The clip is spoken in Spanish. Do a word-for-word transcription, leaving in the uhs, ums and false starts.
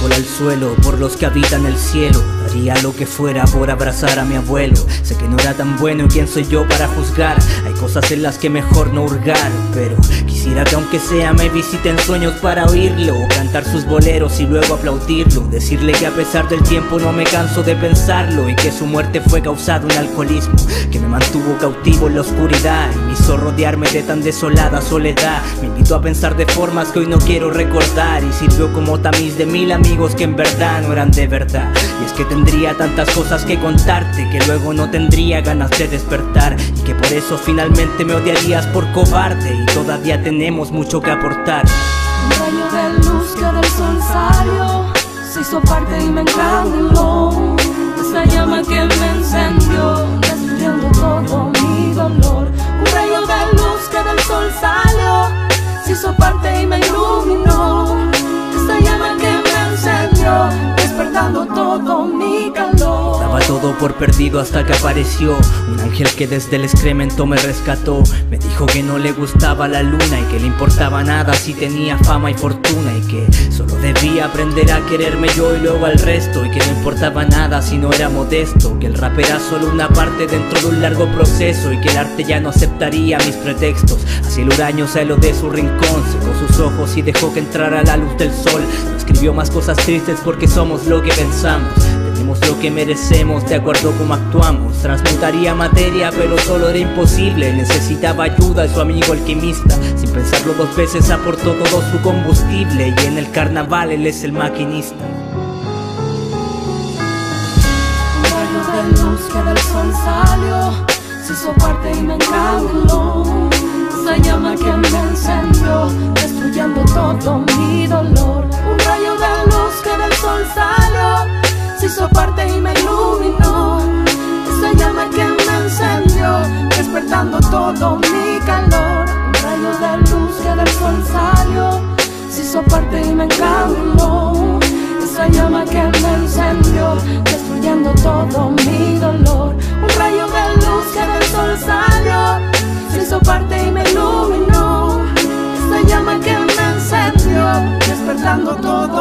Tembla el suelo por los que habitan el cielo. Daría lo que fuera por abrazar a mi abuelo. Sé que no era tan bueno y quién soy yo para juzgar. Hay cosas en las que mejor no hurgar, pero quisiera que aunque sea me visiten sueños para oírlo, cantar sus boleros y luego aplaudirlo. Decirle que a pesar del tiempo no me canso de pensarlo, y que su muerte fue causada un alcoholismo que me mantuvo cautivo en la oscuridad y me hizo rodearme de tan desolada soledad. Me invitó a pensar de formas que hoy no quiero recordar, y sirvió como tamiz de mil amigos que en verdad no eran de verdad. Y es que tendría tantas cosas que contarte que luego no tendría ganas de despertar, y que por eso finalmente me odiarías por cobarde, y todavía tenemos mucho que aportar. Un rayo de luz que del sol salió, se hizo parte y me encandiló. Esa llama que me encendió, destruyendo todo mi dolor. Un rayo de luz que del sol salió, se hizo parte y me iluminó. Esa llama que me encendió, despertando todo mi calor. Daba todo por perdido hasta que apareció un ángel que desde el excremento me rescató. Me dijo que no le gustaba la luna y que le importaba nada si tenía fama y fortuna, y que solo debía aprender a quererme yo y luego al resto, y que no importaba nada si no era modesto, que el rap era solo una parte dentro de un largo proceso, y que el arte ya no aceptaría mis pretextos. Así el huraño salió de su rincón, secó sus ojos y dejó que entrara la luz del sol. No escribió más cosas tristes porque somos lo que pensamos, tenemos lo que merecemos de acuerdo como actuamos. Transmutaría materia pero solo era imposible, necesitaba ayuda de su amigo alquimista. Sin pensarlo dos veces aportó todo su combustible, y en el carnaval él es el maquinista. Un rayo de luz que del sol salió, se hizo parte y me encandiló. Esa llama que me encendió, destruyendo todo mi dolor. Un rayo de luz que del sol salió, se hizo parte y me iluminó. Esa llama que me encendió, despertando todo mi calor. Un rayo de luz que del sol salió, se hizo parte y me encandiló. Esa llama que me encendió, destruyendo todo mi dolor. Un rayo de luz que del sol salió, se hizo parte y me iluminó. Esa llama que me encendió, despertando todo